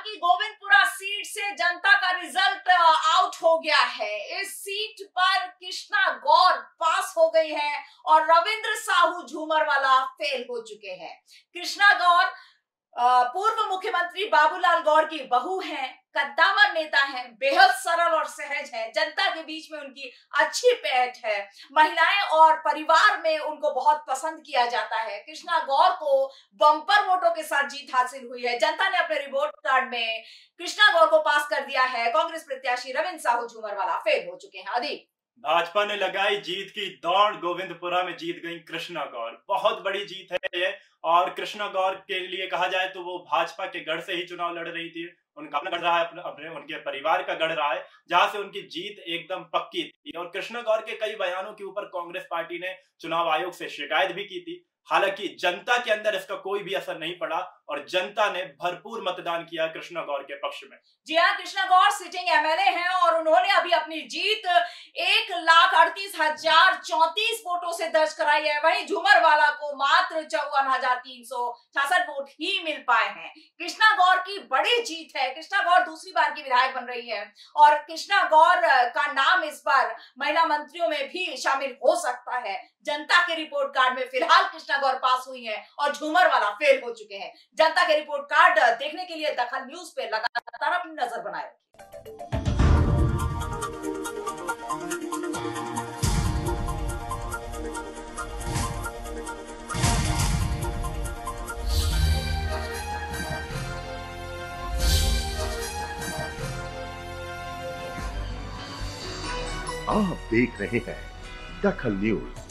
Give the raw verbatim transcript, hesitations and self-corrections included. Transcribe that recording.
कि गोविंदपुरा सीट से जनता का रिजल्ट आउट हो गया है। इस सीट पर कृष्णा गौर पास हो गई है और रविंद्र साहू झूमरवाला फेल हो चुके हैं। कृष्णा गौर पूर्व मुख्यमंत्री बाबूलाल गौर की बहू हैं, कद्दावर नेता हैं, बेहद सरल और सहज हैं, जनता के बीच में उनकी अच्छी पहच है, महिलाएं और परिवार में उनको बहुत पसंद किया जाता है। कृष्णा गौर को बम्पर वोटों के साथ जीत हासिल हुई है। जनता ने अपने रिपोर्ट कार्ड में कृष्णा गौर को पास कर दिया है। कांग्रेस प्रत्याशी रविंद्र साहू झूमरवाला फेल हो चुके हैं। अधिक भाजपा ने लगाई जीत की दौड़, गोविंदपुरा में जीत गई कृष्णा गौर। बहुत बड़ी जीत है ये। और कृष्णा गौर के लिए कहा जाए तो वो भाजपा के गढ़ से ही चुनाव लड़ रही थी। उनका अपना गढ़ रहा है, अपने, अपने उनके परिवार का गढ़ रहा है, जहां से उनकी जीत एकदम पक्की थी। और कृष्णा गौर के कई बयानों के ऊपर कांग्रेस पार्टी ने चुनाव आयोग से शिकायत भी की थी। हालांकि जनता के अंदर इसका कोई भी असर नहीं पड़ा और जनता ने भरपूर मतदान किया कृष्णा गौर के पक्ष में। जी हाँ, कृष्णा गौर सिटिंग एमएलए हैं और उन्होंने अभी अपनी जीत एक लाख अड़तीस हजार चौंतीस वोटों से दर्ज कराई है। वहीं झूमरवाला को मात्र चौवन हजार तीन सौ छियासठ वोट ही मिल पाए हैं। कृष्णा गौर की बड़ी जीत है। कृष्णा गौर दूसरी बार की विधायक बन रही है और कृष्णा गौर का नाम इस बार महिला मंत्रियों में भी शामिल हो सकता है। जनता के रिपोर्ट कार्ड में फिलहाल कृष्णा गौर पास हुई है और झूमरवाला फेल हो चुके हैं। जनता के रिपोर्ट कार्ड देखने के लिए दखल न्यूज पे लगातार अपनी नजर बनाए रखिए। आप देख रहे हैं दखल न्यूज।